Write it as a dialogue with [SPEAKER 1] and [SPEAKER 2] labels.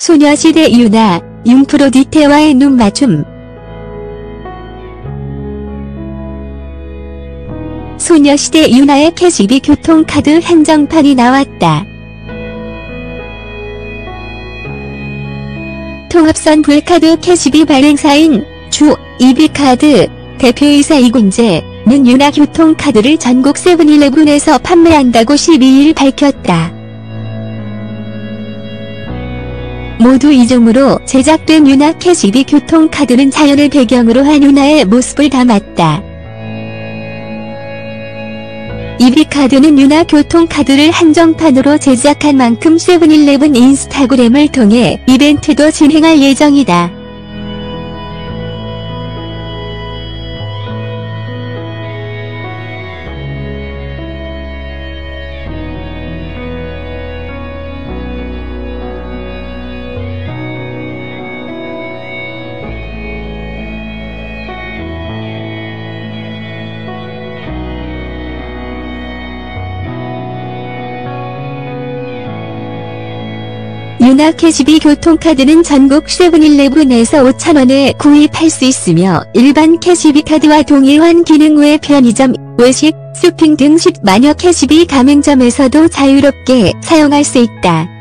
[SPEAKER 1] 소녀시대 유나, 융프로디테와의 눈맞춤. 소녀시대 유나의 캐시비 교통카드 한정판이 나왔다. 통합선 불카드 캐시비 발행사인 주 이비카드 대표이사 이군재는 유나 교통카드를 전국 세븐일레븐에서 판매한다고 12일 밝혔다. 모두 이중으로 제작된 유나 캐시비 교통카드는 자연을 배경으로 한 유나의 모습을 담았다. 이비카드는 유나 교통카드를 한정판으로 제작한 만큼 세븐일레븐 인스타그램을 통해 이벤트도 진행할 예정이다. 유나 캐시비 교통카드는 전국 세븐일레븐에서 5,000원에 구입할 수 있으며 일반 캐시비 카드와 동일한 기능 외 편의점, 외식, 쇼핑 등 10만여 캐시비 가맹점에서도 자유롭게 사용할 수 있다.